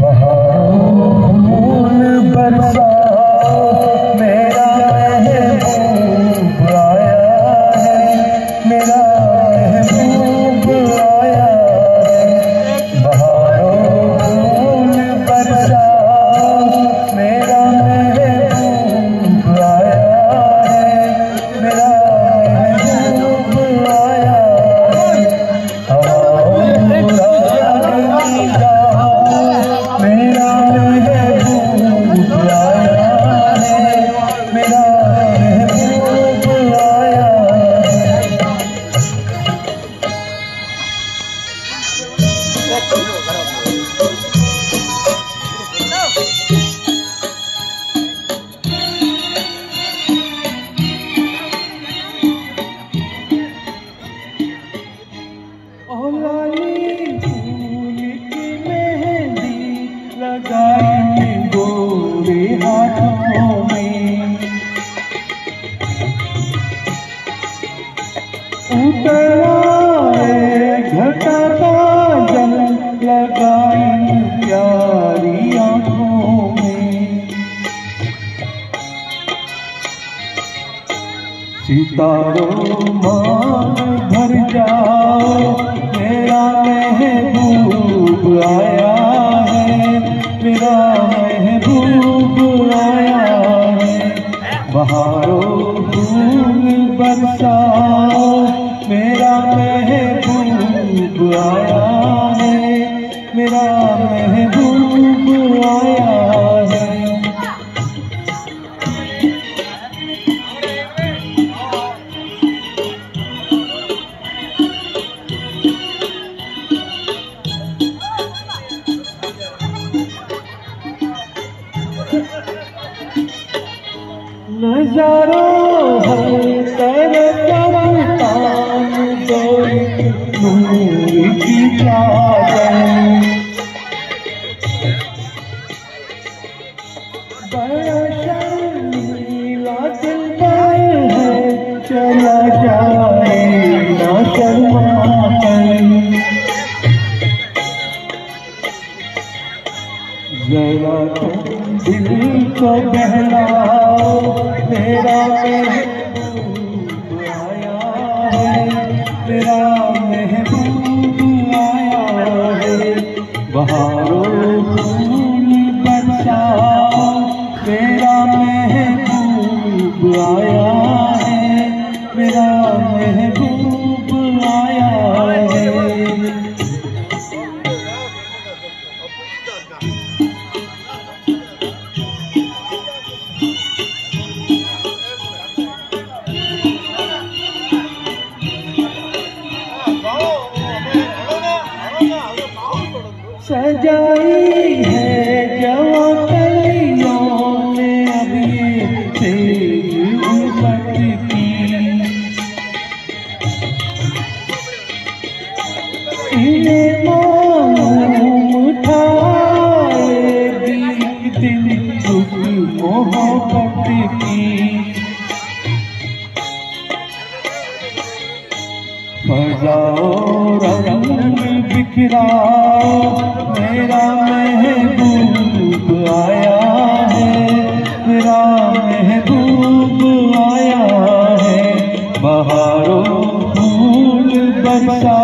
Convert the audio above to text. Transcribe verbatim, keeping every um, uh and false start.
घटा का जल लगाई प्यारी आँखों में, सितारों मान भर जाओ मेरा महबूब आया है, मेरा महबूब आया है। बहारों फूल बरसाओ मेरा महबूब आया है, मेरा महबूब आया है। नजारों हर तरफ नूर की चादर, बड़ा शर्मीला दिलबर है, चला जाए ना शर्मा कर। जरा तुम दिल को बहलाओ मेरा महबूब आया है, मेरा महबूब आया है। बहारों फूल बरसाओ मेरा महबूब आया है, मेरा महबूब आया है। सजाई है जवां कलियों ने अभी तेरी उल्फत की, इन्हें मालूम उठाएगी दिल दुख मोहब्बत की। फजाओ रंग बिखराओ मेरा महबूब आया है, मेरा महबूब आया है। बहारों फूल बरसा